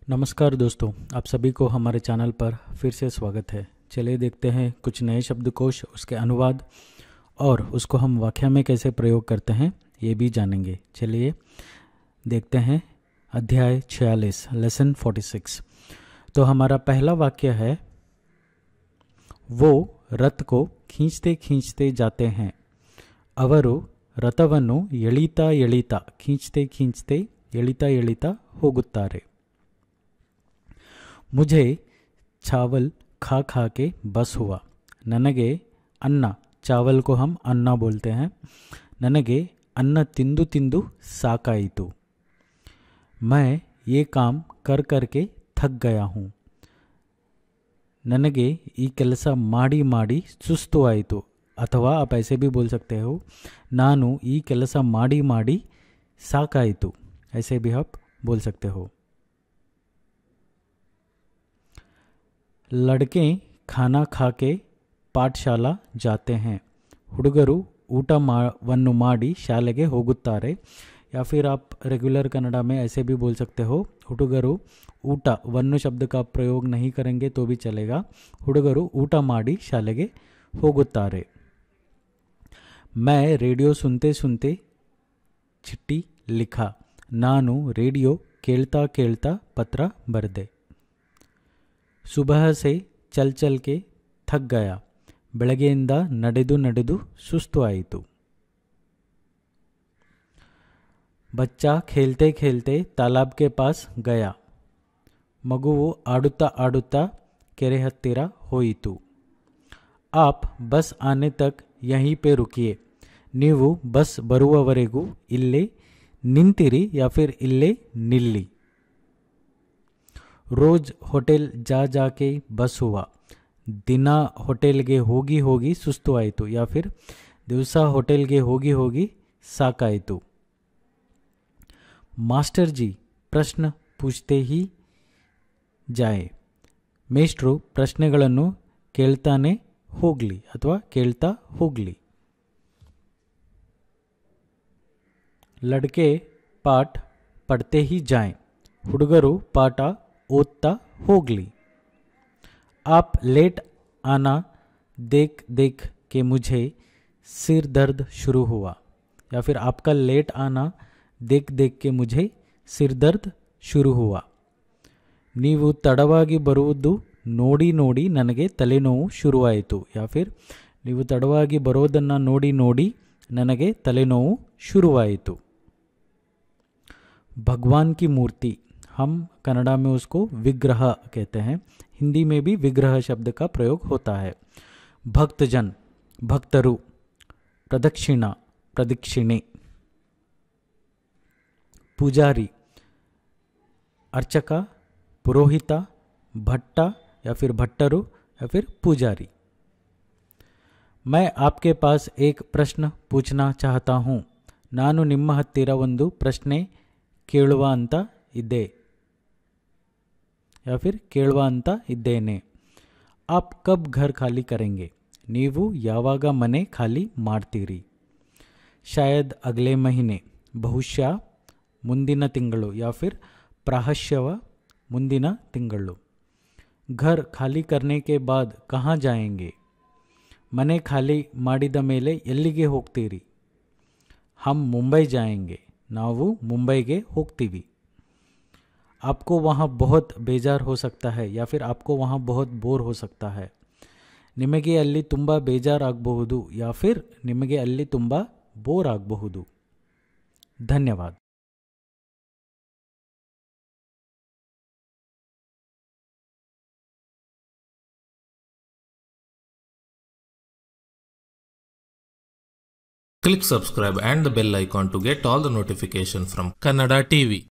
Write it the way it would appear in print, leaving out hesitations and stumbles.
नमस्कार दोस्तों, आप सभी को हमारे चैनल पर फिर से स्वागत है। चलिए देखते हैं कुछ नए शब्दकोश, उसके अनुवाद और उसको हम वाक्य में कैसे प्रयोग करते हैं ये भी जानेंगे। चलिए देखते हैं अध्याय 46 लेसन 46। तो हमारा पहला वाक्य है, वो रथ को खींचते खींचते जाते हैं। ಅವರು ರಥವನ್ನು ಎಳಿತಾ ಎಳಿತಾ खींचते खींचते ಎಳಿತಾ ಎಳಿತಾ ಹೋಗುತ್ತಾರೆ। मुझे चावल खा खा के बस हुआ। ನನಗೆ ಅನ್ನ, चावल को हम अन्ना बोलते हैं। ನನಗೆ ಅನ್ನ ತಿಂದು ತಿಂದು ಸಾಕಾಯಿತು। मैं ये काम कर कर के थक गया हूँ। ನನಗೆ ಈ ಕೆಲಸ ಮಾಡಿ ಮಾಡಿ ಸುಸ್ತು ಆಯಿತು। ಅಥವಾ आप ऐसे भी बोल सकते हो, ನಾನು ಈ ಕೆಲಸ ಮಾಡಿ ಮಾಡಿ ಸಾಕಾಯಿತು। ऐसे भी आप बोल सकते हो। लड़के खाना खा के पाठशाला जाते हैं। ಹುಡುಗರು ಊಟವನ್ನು ಮಾಡಿ ಶಾಲೆಗೆ ಹೋಗುತ್ತಾರೆ। या फिर आप रेगुलर कन्नड़ा में ऐसे भी बोल सकते हो, ಹುಡುಗರು ಊಟ ವನ್ನು शब्द का प्रयोग नहीं करेंगे तो भी चलेगा। ಹುಡುಗರು ಊಟ ಮಾಡಿ ಶಾಲೆಗೆ ಹೋಗುತ್ತಾರೆ। मैं रेडियो सुनते सुनते चिट्ठी लिखा। ನಾನು ರೇಡಿಯೋ ಕೇಳ್ತಾ ಕೇಳ್ತಾ ಪತ್ರ ಬರೆದೆ। सुबह से चल चल के थक गया। ಬೆಳಗ್ಗೆಯಿಂದ ನಡೆದು ನಡೆದು ಸುಸ್ತು ಆಯಿತು। बच्चा खेलते खेलते तालाब के पास गया। ಮಗುವು ಆಡುತ್ತಾ ಆಡುತ್ತಾ ಕೆರೆ ಹತ್ತಿರ ಹೋಯಿತು। आप बस आने तक यहीं पे रुकिए। ನೀವು ಬಸ್ ಬರುವವರೆಗೂ ಇಲ್ಲೇ ನಿಂತಿರಿ या फिर ಇಲ್ಲೇ ನಿಲ್ಲಿ। रोज होटल जा जाके बस हुआ। ದಿನ ಹೋಟೆಲ್ಗೆ ಹೋಗಿ ಹೋಗಿ ಸುಸ್ತು ಆಯಿತು या फिर ದಿವಸ ಹೋಟೆಲ್ಗೆ ಹೋಗಿ ಹೋಗಿ ಸಾಕಾಯಿತು। मास्टर जी प्रश्न पूछते ही जाए। ಮೇಷ್ಟ್ರು ಪ್ರಶ್ನೆಗಳನ್ನು ಕೇಳ್ತಾನೆ ಹೋಗಲಿ ಅಥವಾ ಕೇಳ್ತಾ ಹೋಗಲಿ। लड़के पाठ पढ़ते ही जाएं। ಹುಡುಗರು ಪಾಠ ಓದ್ತಾ ಹೋಗಲಿ। आप लेट आना देख देख के मुझे सिर दर्द शुरू हुआ। या फिर आपका लेट आना देख देख के मुझे सिर दर्द शुरू हुआ। ನೀವು ತಡವಾಗಿ ಬರುವುದು ನೋಡಿ ನೋಡಿ ನನಗೆ ತಲೆನೋವು ಶುರುವಾಯಿತು। या फिर ನೀವು ತಡವಾಗಿ ಬರೋದನ್ನು ನೋಡಿ ನೋಡಿ ನನಗೆ ತಲೆನೋವು ಶುರುವಾಯಿತು। भगवान की मूर्ति, हम कन्नड़ा में उसको विग्रह कहते हैं। हिंदी में भी विग्रह शब्द का प्रयोग होता है। भक्तजन, भक्तरु। प्रदक्षिणा, प्रदक्षिणे। पुजारी, अर्चका, पुरोहिता, भट्टा या फिर भट्टरु या फिर पुजारी। मैं आपके पास एक प्रश्न पूछना चाहता हूँ। ನಾನು ನಿಮ್ಮ ಹತ್ತಿರ ಒಂದು ಪ್ರಶ್ನೆ ಕೇಳುವ ಅಂತ ಇದ್ದೆ या फिर ಕೇಳುವ ಅಂತ ಇದ್ದೇನೆ। आप कब घर खाली करेंगे? ನೀವು ಯಾವಾಗ ಮನೆ ಖಾಲಿ ಮಾಡ್ತೀರಿ? शायद अगले महीने, ಬಹುಶಃ ಮುಂದಿನ ತಿಂಗಳು या फिर ಪ್ರಾಯಶಃ ಮುಂದಿನ ತಿಂಗಳು। घर खाली करने के बाद कहाँ जाएंगे? ಮನೆ ಖಾಲಿ ಮಾಡಿದ ಮೇಲೆ ಎಲ್ಲಿಗೆ ಹೋಗ್ತೀರಿ? हम मुंबई जाएंगे, ನಾವು ಮುಂಬೈಗೆ ಹೋಗ್ತೀವಿ। आपको वहाँ बहुत बेजार हो सकता है या फिर आपको वहाँ बहुत बोर हो सकता है। ನಿಮಗೆ ಅಲ್ಲಿ ತುಂಬ ಬೇಜಾರಾಗಬಹುದು या फिर ನಿಮಗೆ ಅಲ್ಲಿ ತುಂಬ ಬೋರ್ ಆಗಬಹುದು। ಧನ್ಯವಾದ। Click subscribe and the bell icon to get all the notification from Kannada TV.